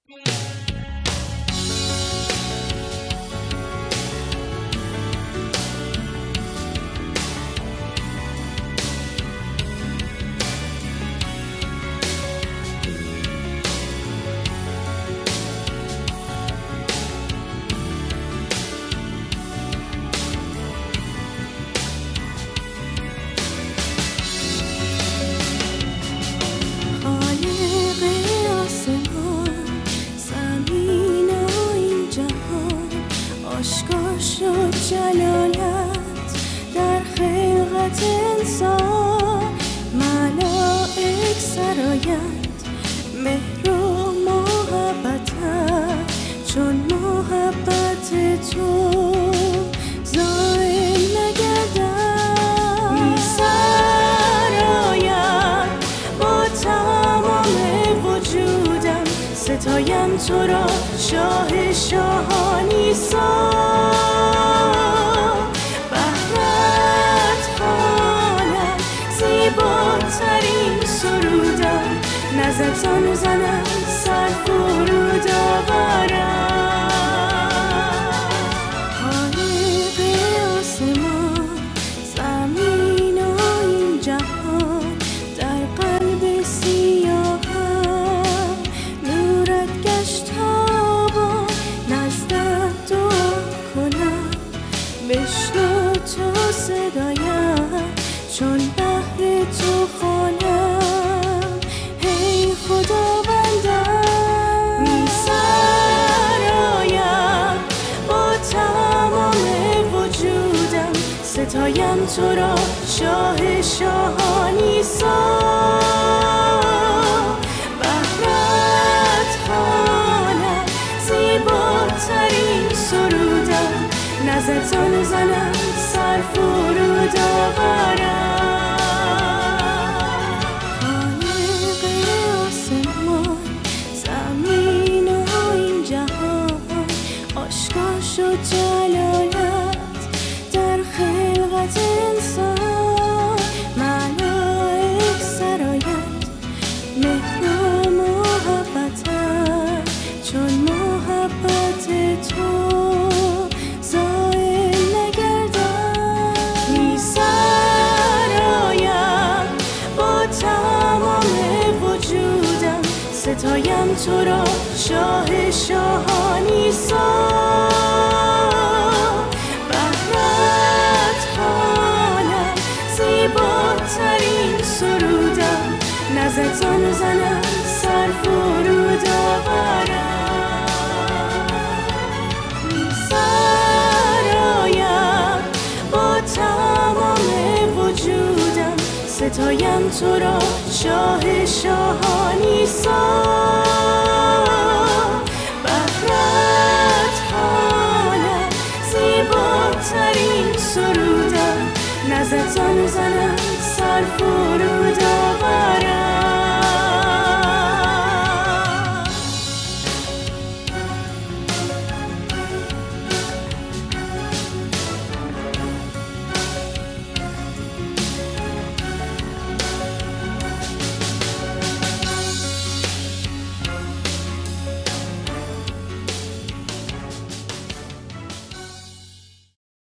آشکار شد جلالت در خلقت انسان، ملائک سرایند مهر و محبتت، چون محبت تو زائل نگردد. می سرایم با تمام وجودم، ستایم تو را شاه شاهان عیسی. بهرت خوانم زیباترین سرودم، نظرتان زنم سر فرود آورم. خالق آسمان زمین و این جهان، در قلب سیاهم نورت گشت تابان. نزدت دعا کنم بشنو تو صدایم، چون بهر تو خوانم هی خداوندم. می سرایم با تمام وجودم، ستایم تو را شاه شاهان عیسی. بهرت خوانم زیباترین سرودم، نظرتان زنم سر فرود آورم. خالق آسمان زمین و این جهان، آشکار شد جلالت در خلقت انسان، ملائک سرایند مهر و محبتت، چون محبت تو زائل نگردد. می سرایم با تمام وجودم، ستایم تو را شاه شاهان عیسی. بهرت خوانم زیباترین سرودم، نظرتان زنم سر فرود آورم. می سرایم با تمام وجودم، ستایم تو را شاه شاهان